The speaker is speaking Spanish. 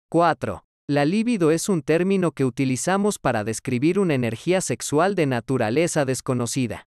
4. La libido es un término que utilizamos para describir una energía sexual de naturaleza desconocida.